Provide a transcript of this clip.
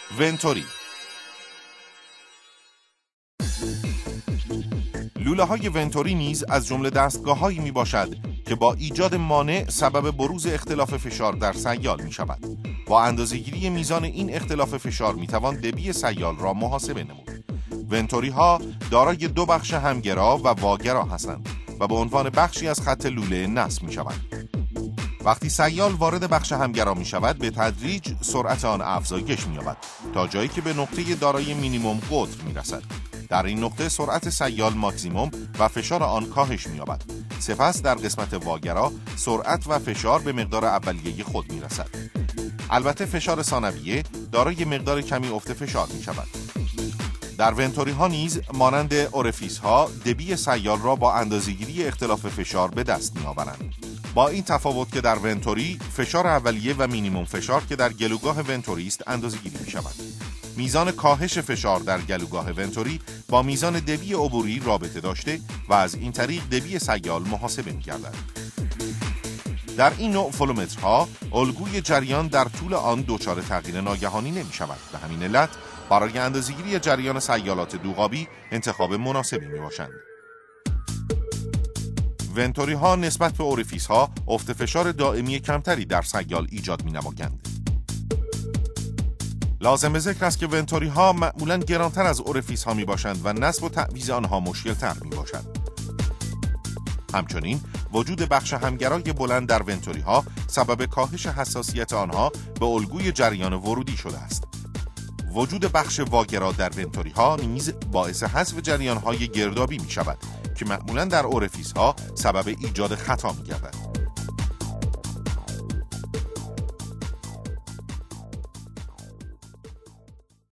ونتوری. لوله‌های ونتوری نیز از جمله دستگاه‌هایی میباشد که با ایجاد مانع سبب بروز اختلاف فشار در سیال می‌شود. با اندازه‌گیری میزان این اختلاف فشار می‌توان دبی سیال را محاسبه نمود. ونتوری‌ها دارای دو بخش همگرا و واگرا هستند و به عنوان بخشی از خط لوله نصب می‌شوند. وقتی سیال وارد بخش همگرا می‌شود، به تدریج سرعت آن افزایش می‌یابد تا جایی که به نقطه دارای مینیمم قطر می‌رسد. در این نقطه سرعت سیال ماکسیموم و فشار آن کاهش می‌یابد. سپس در قسمت واگرا سرعت و فشار به مقدار اولیه خود می‌رسد. البته فشار ثانویه دارای مقدار کمی افت فشار می‌شود. در ونتوری ها نیز مانند اورفیس ها دبی سیال را با اندازه‌گیری اختلاف فشار به دست می‌آورند. با این تفاوت که در ونتوری فشار اولیه و مینیمم فشار که در گلوگاه ونتوری است اندازه‌گیری می‌شود. میزان کاهش فشار در گلوگاه ونتوری با میزان دبی عبوری رابطه داشته و از این طریق دبی سیال محاسبه می‌گردد. در این نوع فلومترها الگوی جریان در طول آن دچار تغییر ناگهانی نمی‌شود. به همین علت برای اندازه‌گیری جریان سیالات دوغابی انتخاب مناسبی میباشند. ونتوری ها نسبت به اورفیس ها افت فشار دائمی کمتری در سیال ایجاد می‌نمایند. لازم به ذکر است که ونتوری ها معمولاً گرانتر از اورفیس ها میباشند و نصب و تعویض آنها مشکل‌تر میباشد. همچنین وجود بخش همگرای بلند در ونتوری ها سبب کاهش حساسیت آنها به الگوی جریان ورودی شده است. وجود بخش واگرا در ونتوری ها نیز باعث حذف جریان های گردابی می شود که معمولاً در اورفیس ها سبب ایجاد خطا می گردد.